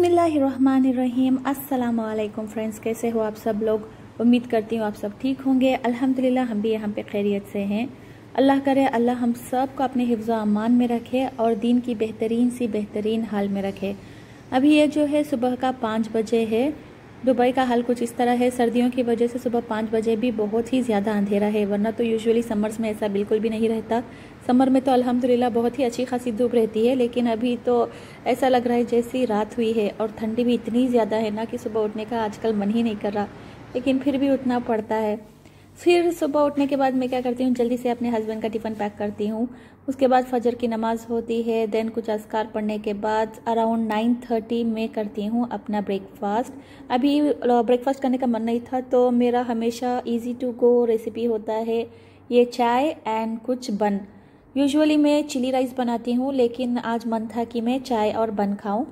बिस्मिल्लाहिर्रहमानिर्रहीम। अस्सलाम वालेकुम फ्रेंड्स, कैसे हो आप सब लोग। उम्मीद करती हूँ आप सब ठीक होंगे। अल्हम्दुलिल्लाह हम भी यहाँ पे खैरियत से हैं। अल्लाह करे अल्लाह हम सब को अपने हिफ्ज़ अमान में रखे और दीन की बेहतरीन हाल में रखे। अभी ये जो है सुबह का 5 बजे है। दुबई का हाल कुछ इस तरह है, सर्दियों की वजह से सुबह 5 बजे भी बहुत ही ज़्यादा अंधेरा है, वरना तो यूजुअली समर्स में ऐसा बिल्कुल भी नहीं रहता। समर में तो अल्हम्दुलिल्लाह बहुत ही अच्छी खासी धूप रहती है, लेकिन अभी तो ऐसा लग रहा है जैसी रात हुई है। और ठंडी भी इतनी ज़्यादा है ना कि सुबह उठने का आजकल मन ही नहीं कर रहा, लेकिन फिर भी उठना पड़ता है। फिर सुबह उठने के बाद मैं क्या करती हूँ, जल्दी से अपने हस्बैंड का टिफ़िन पैक करती हूँ। उसके बाद फजर की नमाज़ होती है, देन कुछ अस्कार पढ़ने के बाद अराउंड 9:30 में करती हूँ अपना ब्रेकफास्ट। अभी ब्रेकफास्ट करने का मन नहीं था, तो मेरा हमेशा इजी टू गो रेसिपी होता है ये चाय एंड कुछ बन। यूजुअली मैं चिली राइस बनाती हूँ, लेकिन आज मन था कि मैं चाय और बन खाऊँ,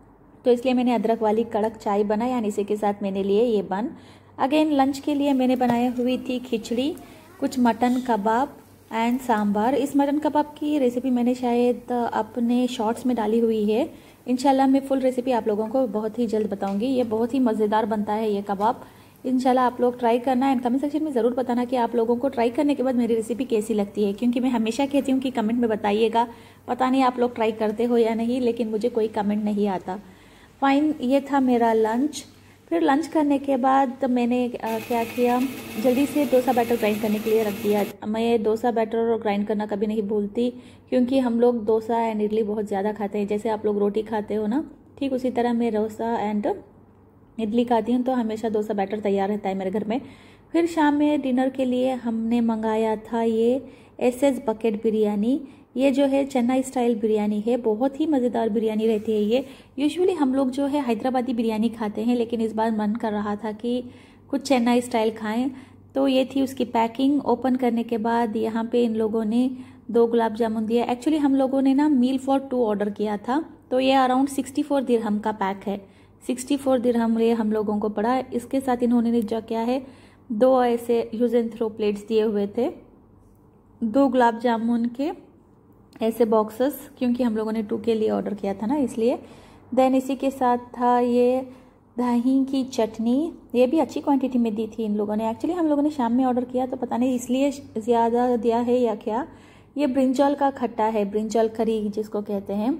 तो इसलिए मैंने अदरक वाली कड़क चाय बनाई, यानी इसी के साथ मैंने लिए ये बन। अगेन लंच के लिए मैंने बनाई हुई थी खिचड़ी, कुछ मटन कबाब एंड सांभर। इस मटन कबाब की रेसिपी मैंने शायद अपने शॉर्ट्स में डाली हुई है। इंशाल्लाह मैं फुल रेसिपी आप लोगों को बहुत ही जल्द बताऊंगी। ये बहुत ही मज़ेदार बनता है ये कबाब। इंशाल्लाह आप लोग ट्राई करना एंड कमेंट सेक्शन में ज़रूर बताना कि आप लोगों को ट्राई करने के बाद मेरी रेसिपी कैसी लगती है, क्योंकि मैं हमेशा कहती हूँ कि कमेंट में बताइएगा। पता नहीं आप लोग ट्राई करते हो या नहीं, लेकिन मुझे कोई कमेंट नहीं आता। फाइन, ये था मेरा लंच। फिर लंच करने के बाद मैंने क्या किया, जल्दी से डोसा बैटर ग्राइंड करने के लिए रख दिया। मैं डोसा बैटर ग्राइंड करना कभी नहीं भूलती, क्योंकि हम लोग डोसा एंड इडली बहुत ज़्यादा खाते हैं। जैसे आप लोग रोटी खाते हो ना, ठीक उसी तरह मैं डोसा एंड इडली खाती हूँ, तो हमेशा डोसा बैटर तैयार रहता है मेरे घर में। फिर शाम में डिनर के लिए हमने मंगाया था ये SS बकेट बिरयानी। ये जो है चेन्नई स्टाइल बिरयानी है, बहुत ही मज़ेदार बिरयानी रहती है ये। यूजुअली हम लोग जो है हैदराबादी बिरयानी खाते हैं, लेकिन इस बार मन कर रहा था कि कुछ चेन्नई स्टाइल खाएं, तो ये थी उसकी पैकिंग। ओपन करने के बाद यहाँ पे इन लोगों ने 2 गुलाब जामुन दिया। एक्चुअली हम लोगों ने ना मील फॉर 2 ऑर्डर किया था, तो ये अराउंड 64 दिरहम का पैक है। 64 दिरहम ये हम लोगों को पड़ा। इसके साथ इन्होंने जो क्या है 2 ऐसे यूज एंड थ्रो प्लेट्स दिए हुए थे, 2 गुलाब जामुन के ऐसे बॉक्सेस, क्योंकि हम लोगों ने 2 के लिए ऑर्डर किया था ना, इसलिए। देन इसी के साथ था ये दही की चटनी, ये भी अच्छी क्वांटिटी में दी थी इन लोगों ने। एक्चुअली हम लोगों ने शाम में ऑर्डर किया, तो पता नहीं इसलिए ज़्यादा दिया है या क्या। ये ब्रिंजल का खट्टा है, ब्रिंजल करी जिसको कहते हैं,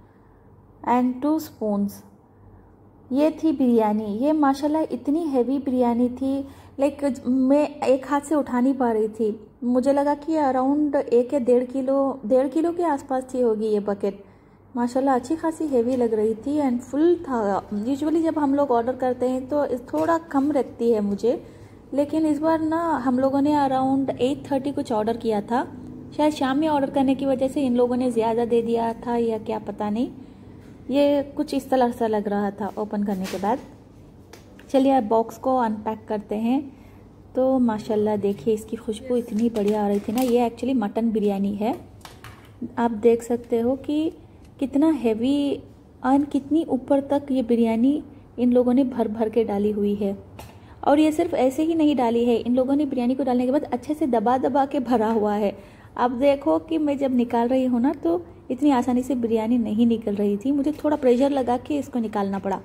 एंड 2 स्पून्स। ये थी बिरयानी। ये माशाल्लाह इतनी हैवी बिरयानी थी, लाइक मैं एक हाथ से उठा नहीं पा रही थी। मुझे लगा कि अराउंड 1 या 1.5 किलो के आसपास थी होगी ये बकेट। माशाल्लाह अच्छी खासी हैवी लग रही थी एंड फुल था। यूजुअली जब हम लोग ऑर्डर करते हैं तो थोड़ा कम रखती है मुझे, लेकिन इस बार ना हम लोगों ने अराउंड 8:30 कुछ ऑर्डर किया था। शायद शाम में ऑर्डर करने की वजह से इन लोगों ने ज़्यादा दे दिया था या क्या पता नहीं। ये कुछ इस तरह सा लग रहा था ओपन करने के बाद। चलिए अब बॉक्स को अनपैक करते हैं। तो माशाल्लाह देखिए इसकी खुशबू इतनी बढ़िया आ रही थी ना। ये एक्चुअली मटन बिरयानी है। आप देख सकते हो कि कितना हैवी और कितनी ऊपर तक ये बिरयानी इन लोगों ने भर भर के डाली हुई है। और ये सिर्फ ऐसे ही नहीं डाली है, इन लोगों ने बिरयानी को डालने के बाद अच्छे से दबा दबा के भरा हुआ है। आप देखो कि मैं जब निकाल रही हूँ ना, तो इतनी आसानी से बिरयानी नहीं निकल रही थी, मुझे थोड़ा प्रेशर लगा के इसको निकालना पड़ा।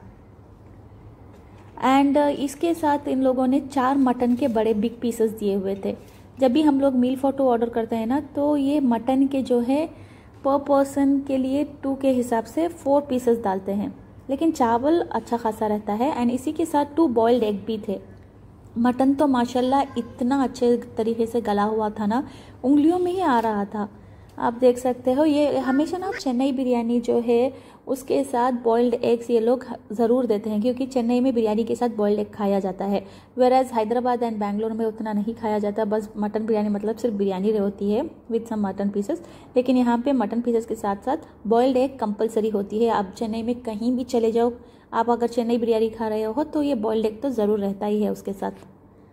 एंड इसके साथ इन लोगों ने 4 मटन के बड़े बिग पीसेस दिए हुए थे। जब भी हम लोग मील फॉर 2 ऑर्डर करते हैं ना, तो ये मटन के जो है पर पर्सन के लिए 2 के हिसाब से 4 पीसेस डालते हैं, लेकिन चावल अच्छा खासा रहता है। एंड इसी के साथ 2 बॉइल्ड एग भी थे। मटन तो माशाल्लाह इतना अच्छे तरीके से गला हुआ था ना, उंगलियों में ही आ रहा था। आप देख सकते हो। ये हमेशा ना चेन्नई बिरयानी जो है उसके साथ बॉइल्ड एग्स ये लोग ज़रूर देते हैं, क्योंकि चेन्नई में बिरयानी के साथ बॉइल्ड एग खाया जाता है, वेराज हैदराबाद एंड बैंगलोर में उतना नहीं खाया जाता। बस मटन बिरयानी मतलब सिर्फ बिरयानी होती है विद सम मटन पीसेस, लेकिन यहाँ पे मटन पीसेस के साथ साथ बॉइल्ड एग कंपलसरी होती है। आप चेन्नई में कहीं भी चले जाओ, आप अगर चेन्नई बिरयानी खा रहे हो तो ये बॉइल्ड एग तो ज़रूर रहता ही है उसके साथ।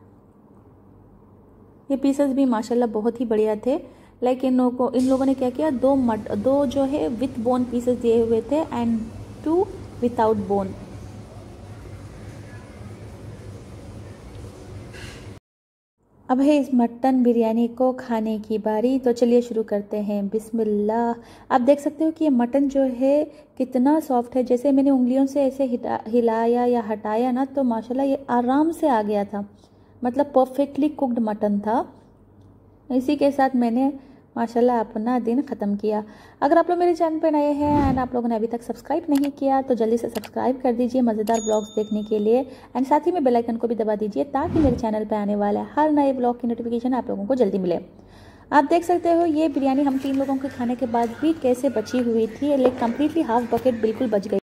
ये पीसेस भी माशाल्लाह बहुत ही बढ़िया थे। लाइक इन लोगों ने क्या किया, 2 जो है विथ बोन पीसेस दिए हुए थे एंड 2 विदाउट बोन। अब है इस मटन बिरयानी को खाने की बारी। तो चलिए शुरू करते हैं, बिस्मिल्लाह। आप देख सकते हो कि ये मटन जो है कितना सॉफ्ट है। जैसे मैंने उंगलियों से ऐसे हिलाया या हटाया ना, तो माशाल्लाह ये आराम से आ गया था, मतलब परफेक्टली कुक्ड मटन था। इसी के साथ मैंने माशाल्लाह अपना दिन ख़त्म किया। अगर आप लोग मेरे चैनल पर नए हैं एंड आप लोगों ने अभी तक सब्सक्राइब नहीं किया तो जल्दी से सब्सक्राइब कर दीजिए मज़ेदार ब्लॉग्स देखने के लिए। एंड साथ ही में बेल आइकन को भी दबा दीजिए ताकि मेरे चैनल पर आने वाला हर नए ब्लॉग की नोटिफिकेशन आप लोगों को जल्दी मिले। आप देख सकते हो ये बिरयानी हम 3 लोगों के खाने के बाद भी कैसे बची हुई थी, लाइक कम्प्लीटली हाफ बकेट बिल्कुल बच गई